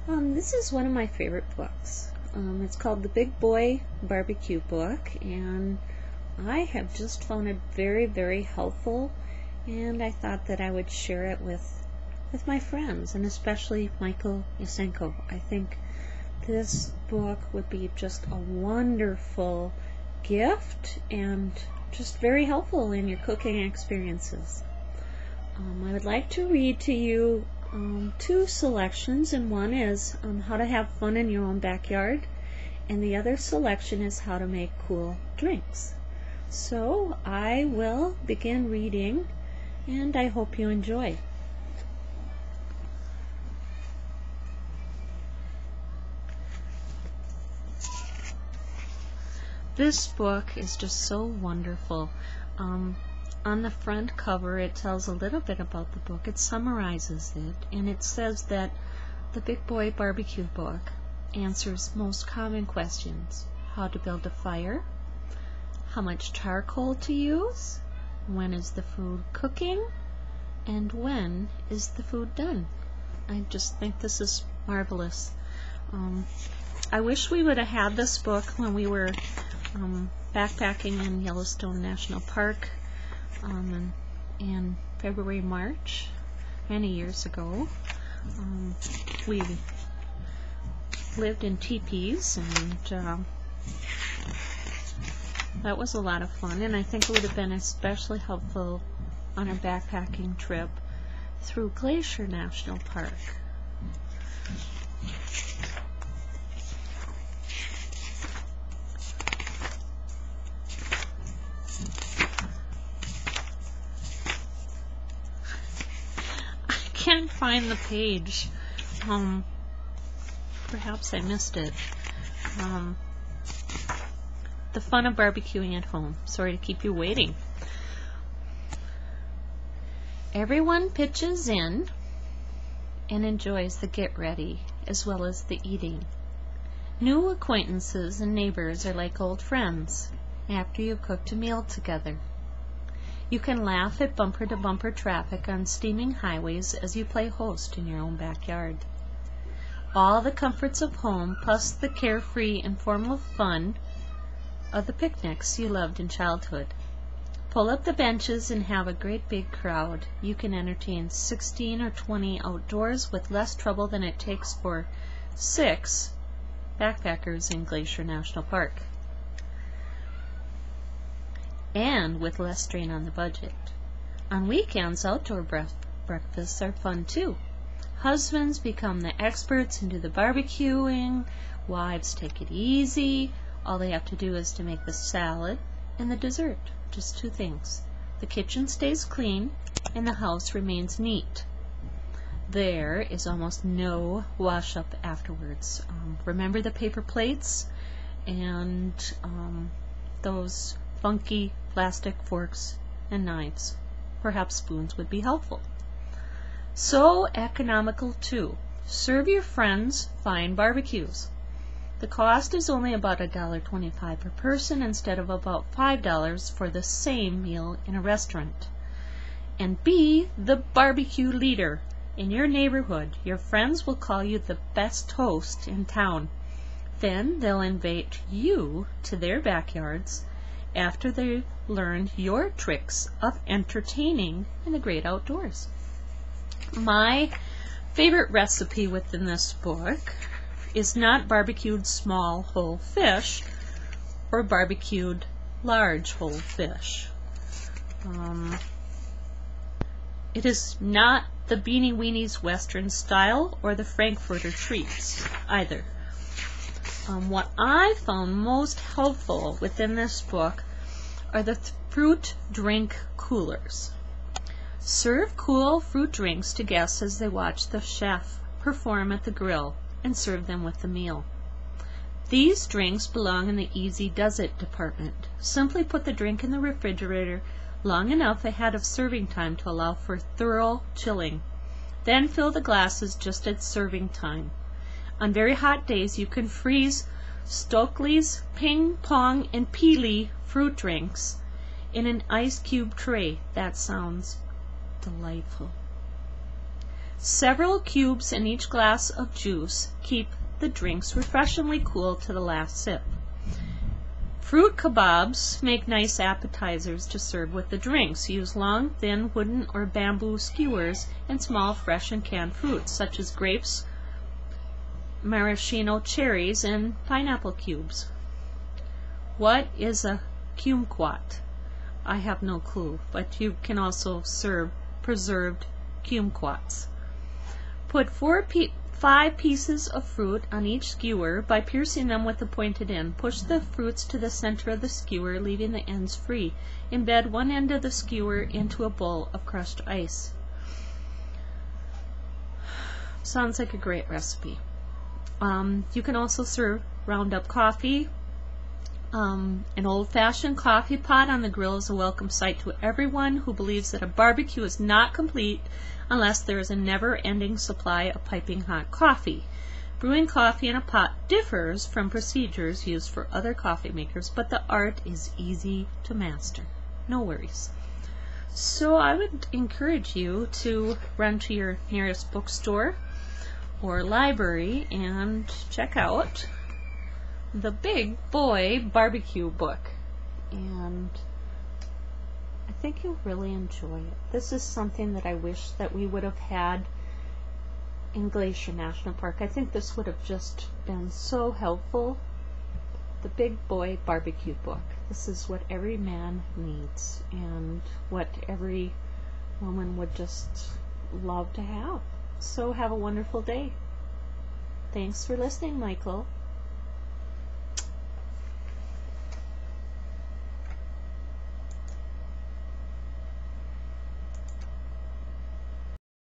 This is one of my favorite books. It's called The Big Boy Barbecue Book, and I have just found it very, very helpful, and I thought that I would share it with my friends, and especially Michael Yusenko. I think this book would be just a wonderful gift and just very helpful in your cooking experiences. I would like to read to you two selections, and one is how to have fun in your own backyard, and the other selection is how to make cool drinks. So I will begin reading, and I hope you enjoy. This book is just so wonderful. On the front cover it tells a little bit about the book. It summarizes it, and it says that the Big Boy Barbecue Book answers most common questions: how to build a fire, how much charcoal to use, when is the food cooking, and when is the food done. I just think this is marvelous. I wish we would have had this book when we were backpacking in Yellowstone National Park in February, March, many years ago. We lived in teepees, and that was a lot of fun, and I think it would have been especially helpful on a backpacking trip through Glacier National Park. Can't find the page. Perhaps I missed it. The fun of barbecuing at home. Sorry to keep you waiting. Everyone pitches in and enjoys the get ready as well as the eating. New acquaintances and neighbors are like old friends after you've cooked a meal together. You can laugh at bumper-to-bumper traffic on steaming highways as you play host in your own backyard. All the comforts of home, plus the carefree, informal fun of the picnics you loved in childhood. Pull up the benches and have a great big crowd. You can entertain 16 or 20 outdoors with less trouble than it takes for 6 backpackers in Glacier National Park, and with less strain on the budget. On weekends, outdoor breakfasts are fun too. Husbands become the experts and do the barbecuing. Wives take it easy. All they have to do is to make the salad and the dessert. Just 2 things. The kitchen stays clean and the house remains neat. There is almost no wash up afterwards. Remember the paper plates and those funky plastic forks and knives. Perhaps spoons would be helpful. So economical too. Serve your friends fine barbecues. The cost is only about $1.25 per person instead of about $5 for the same meal in a restaurant. And be the barbecue leader in your neighborhood. Your friends will call you the best host in town. Then they'll invite you to their backyards after they've learned your tricks of entertaining in the great outdoors. My favorite recipe within this book is not barbecued small whole fish or barbecued large whole fish. It is not the Beanie Weenies Western style or the Frankfurter treats either. What I found most helpful within this book are the fruit drink coolers. Serve cool fruit drinks to guests as they watch the chef perform at the grill, and serve them with the meal. These drinks belong in the Easy Does It department. Simply put the drink in the refrigerator long enough ahead of serving time to allow for thorough chilling. Then fill the glasses just at serving time. On very hot days, you can freeze Stokely's, Ping Pong, and Peely fruit drinks in an ice cube tray. That sounds delightful. Several cubes in each glass of juice keep the drinks refreshingly cool to the last sip. Fruit kebabs make nice appetizers to serve with the drinks. Use long, thin wooden or bamboo skewers and small fresh and canned fruits such as grapes, maraschino cherries, and pineapple cubes. What is a kumquat? I have no clue, but you can also serve preserved kumquats. Put 5 pieces of fruit on each skewer by piercing them with the pointed end. Push the fruits to the center of the skewer, leaving the ends free. Embed one end of the skewer into a bowl of crushed ice. Sounds like a great recipe. You can also serve ground up coffee. An old-fashioned coffee pot on the grill is a welcome sight to everyone who believes that a barbecue is not complete unless there is a never-ending supply of piping hot coffee. Brewing coffee in a pot differs from procedures used for other coffee makers, but the art is easy to master. No worries. So I would encourage you to run to your nearest bookstore or library and check out the Big Boy Barbecue book, and I think you'll really enjoy it. This is something that I wish that we would have had in Glacier National Park. I think this would have just been so helpful. The Big Boy Barbecue book. This is what every man needs and what every woman would just love to have. So have a wonderful day. Thanks for listening, Michael.